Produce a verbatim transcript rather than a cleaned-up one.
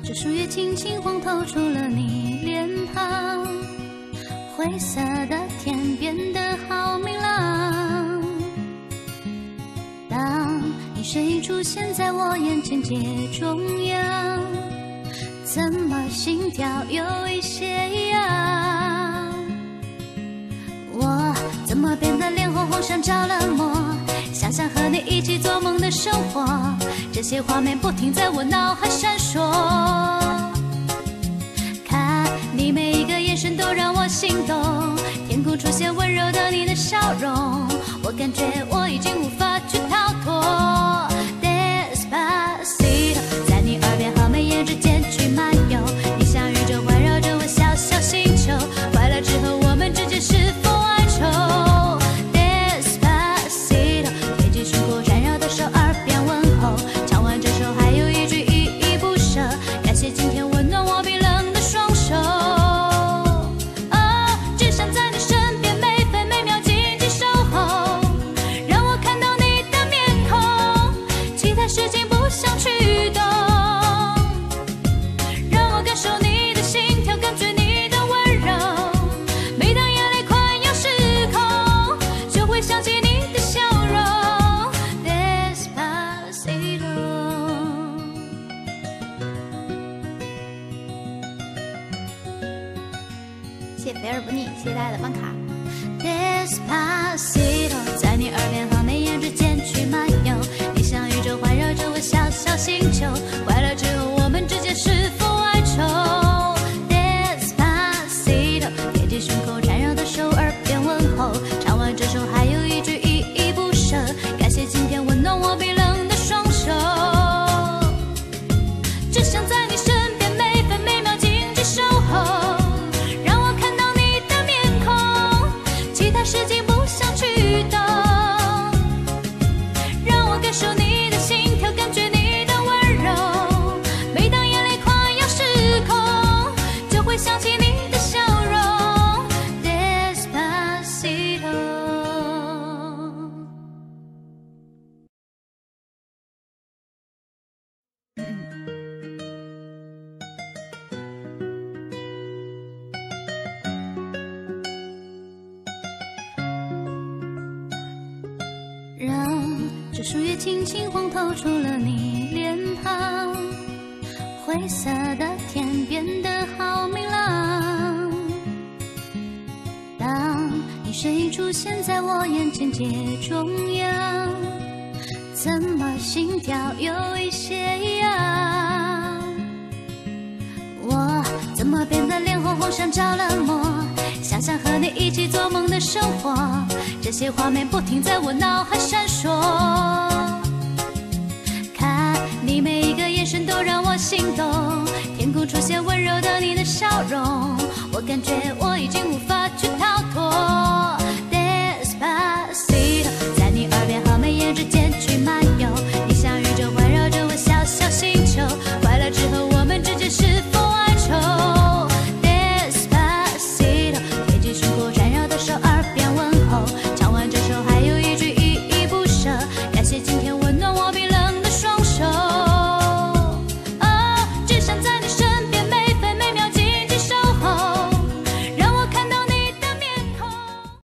这树叶轻轻晃透出了你脸庞，灰色的天变得好明朗。当你身影出现在我眼前街中央，怎么心跳有一些痒？我怎么变得脸红红像着了魔？想象和你一起做梦的生活，这些画面不停在我脑海闪烁。看你每一个眼神都让我心动，天空出现温柔的你的笑容，我感觉我已经无法去逃脱。Despacito， 在你耳边和眉眼之间去漫游，你像宇宙环绕着我小小星球，快乐之后我们之间是否哀愁？ 谢谢肥而不腻，谢谢大家的办卡。 Despacito， 在你耳边和眉眼之间去漫游，你像宇宙环绕着我小小星球，快乐之后我们之间是否哀愁？ Despacito， 贴近胸口缠绕的手，耳边问候，唱完这首还有一句依依不舍，感谢今天温暖我冰冷的双手，只想在你身边每分每秒紧紧守候。时间不想去懂，让我感受你的心跳，感觉你的温柔。每当眼泪快要失控，就会想起你的笑容。Despacito。让这树叶轻轻晃透出了你脸庞，灰色的天变得好明朗。当你身影出现在我眼前街中央，怎么心跳有一些痒？我怎么变得脸红红像着了魔？想象和你一起做梦的生活，这些画面不停在我脑海闪烁。看你每一个眼神都让我心动，天空出现温柔的你的笑容，我感觉